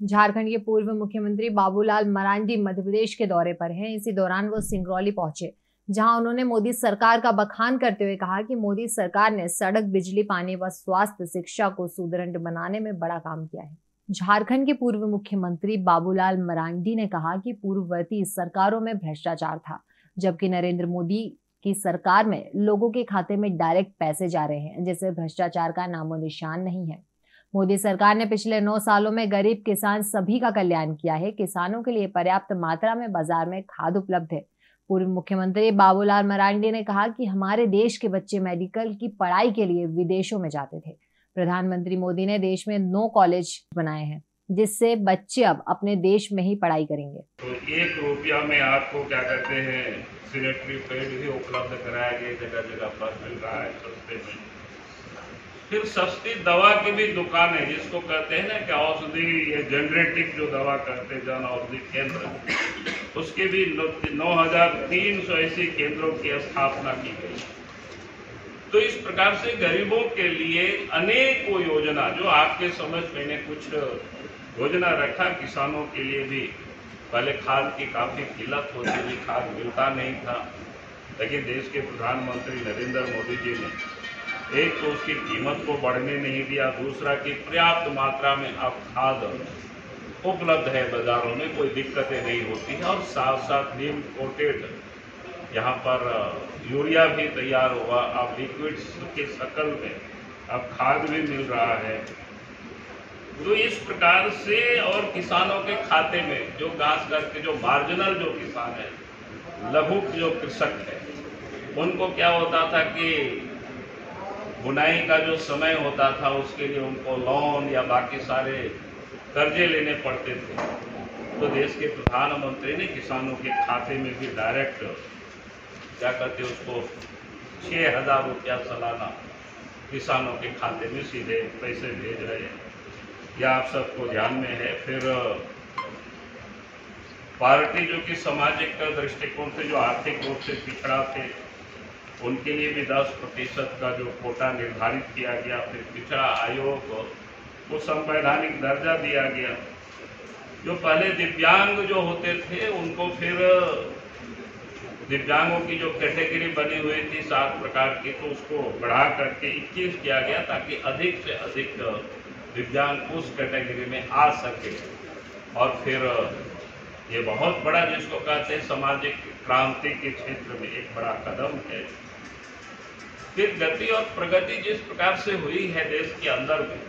झारखंड के पूर्व मुख्यमंत्री बाबूलाल मरांडी मध्य प्रदेश के दौरे पर हैं। इसी दौरान वो सिंगरौली पहुंचे, जहां उन्होंने मोदी सरकार का बखान करते हुए कहा कि मोदी सरकार ने सड़क, बिजली, पानी व स्वास्थ्य, शिक्षा को सुदृढ़ बनाने में बड़ा काम किया है। झारखंड के पूर्व मुख्यमंत्री बाबूलाल मरांडी ने कहा कि पूर्ववर्ती सरकारों में भ्रष्टाचार था, जबकि नरेंद्र मोदी की सरकार में लोगों के खाते में डायरेक्ट पैसे जा रहे हैं, जिससे भ्रष्टाचार का नामो निशान नहीं है। मोदी सरकार ने पिछले 9 सालों में गरीब किसान सभी का कल्याण किया है। किसानों के लिए पर्याप्त मात्रा में बाजार में खाद उपलब्ध है। पूर्व मुख्यमंत्री बाबूलाल मरांडी ने कहा कि हमारे देश के बच्चे मेडिकल की पढ़ाई के लिए विदेशों में जाते थे। प्रधानमंत्री मोदी ने देश में 9 कॉलेज बनाए हैं, जिससे बच्चे अब अपने देश में ही पढ़ाई करेंगे। तो 1 रुपया में आपको क्या कहते हैं सैनिटरी पैड भी उपलब्ध कराया गया, जगह जगह पर मिल रहा है सस्ते में। फिर सस्ती दवा की भी दुकान है, जिसको कहते हैं ना कि औषधि या जेनरेटिक जो दवा करते जन औषधि केंद्र, उसके भी 9,300 ऐसी केंद्रों की स्थापना की गई। तो इस प्रकार से गरीबों के लिए अनेकों योजना, जो आपके समझ मैंने कुछ योजना रखा, किसानों के लिए भी पहले खाद की काफी किल्लत होती थी, खाद मिलता नहीं था, लेकिन देश के प्रधानमंत्री नरेंद्र मोदी जी ने एक तो उसकी कीमत को बढ़ने नहीं दिया, दूसरा कि पर्याप्त मात्रा में अब खाद उपलब्ध है बाजारों में, कोई दिक्कतें नहीं होती हैं, और साथ साथ नीम कोटेड यहाँ पर यूरिया भी तैयार हुआ, अब लिक्विड्स के शक्ल में अब खाद भी मिल रहा है। तो इस प्रकार से, और किसानों के खाते में जो खास करके जो मार्जिनल जो किसान है, लघु जो कृषक है, उनको क्या होता था कि बुनाई का जो समय होता था उसके लिए उनको लोन या बाकी सारे कर्जे लेने पड़ते थे। तो देश के प्रधानमंत्री ने किसानों के खाते में भी डायरेक्ट क्या कहते उसको 6,000 रुपया सालाना किसानों के खाते में सीधे पैसे भेज रहे हैं, यह आप सबको ध्यान में है। फिर पार्टी जो कि सामाजिक दृष्टिकोण से जो आर्थिक रूप से पिछड़ा थे, उनके लिए भी 10% का जो कोटा निर्धारित किया गया। फिर पिछड़ा आयोग को संवैधानिक दर्जा दिया गया। जो पहले दिव्यांग जो होते थे उनको फिर दिव्यांगों की जो कैटेगरी बनी हुई थी 7 प्रकार की, तो उसको बढ़ा करके 21 किया गया, ताकि अधिक से अधिक दिव्यांग उस कैटेगरी में आ सके। और फिर ये बहुत बड़ा, जिसको कहते हैं सामाजिक क्रांति के क्षेत्र में एक बड़ा कदम है। फिर गति और प्रगति जिस प्रकार से हुई है देश के अंदर में,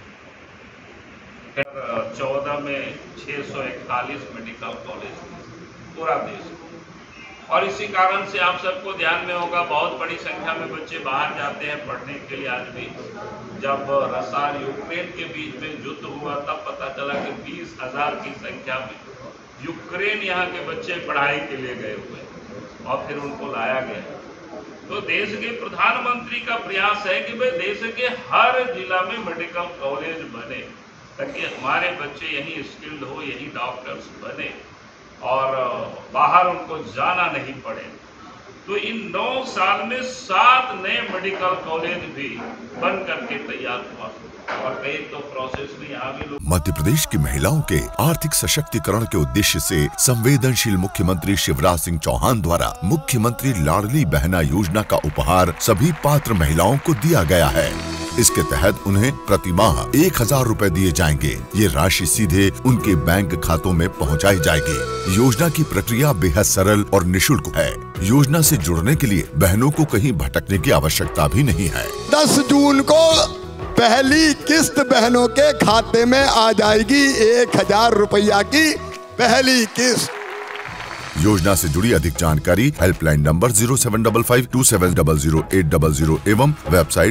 14 में 641 मेडिकल कॉलेज पूरा देश, और इसी कारण से आप सबको ध्यान में होगा बहुत बड़ी संख्या में बच्चे बाहर जाते हैं पढ़ने के लिए। आज भी जब रशिया और यूक्रेन के बीच में युद्ध हुआ, तब पता चला कि 20,000 की संख्या में यूक्रेन यहाँ के बच्चे पढ़ाई के लिए गए हुए, और फिर उनको लाया गया। तो देश के प्रधानमंत्री का प्रयास है कि भाई देश के हर जिला में मेडिकल कॉलेज बने, ताकि हमारे बच्चे यहीं स्किल्ड हो, यहीं डॉक्टर्स बने, और बाहर उनको जाना नहीं पड़े। तो इन 9 साल में 7 नए मेडिकल कॉलेज भी बन करके तैयार हुआ, और कई तो प्रोसेस में यहाँ भी लोग। मध्य प्रदेश की महिलाओं के आर्थिक सशक्तिकरण के उद्देश्य से संवेदनशील मुख्यमंत्री शिवराज सिंह चौहान द्वारा मुख्यमंत्री लाडली बहना योजना का उपहार सभी पात्र महिलाओं को दिया गया है। इसके तहत उन्हें प्रति माह 1,000 रुपए दिए जाएंगे। ये राशि सीधे उनके बैंक खातों में पहुंचाई जाएगी। योजना की प्रक्रिया बेहद सरल और निःशुल्क है। योजना से जुड़ने के लिए बहनों को कहीं भटकने की आवश्यकता भी नहीं है। 10 जून को पहली किस्त बहनों के खाते में आ जाएगी, 1,000 रुपया की पहली किस्त। योजना से जुड़ी अधिक जानकारी हेल्पलाइन नंबर 075527000800 एवं वेबसाइट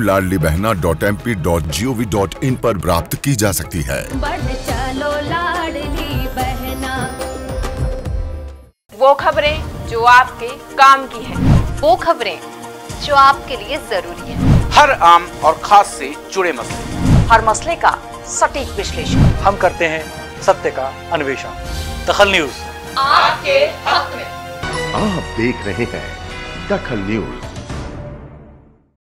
cmladlibehna.mp.gov.in पर प्राप्त की जा सकती है। बढ़ चलो लाडली बहना। वो खबरें जो आपके काम की है, वो खबरें जो आपके लिए जरूरी है, हर आम और खास से जुड़े मसले, हर मसले का सटीक विश्लेषण हम करते हैं, सत्य का अन्वेषण। दखल न्यूज आपके हक में। आप देख रहे हैं दखल न्यूज।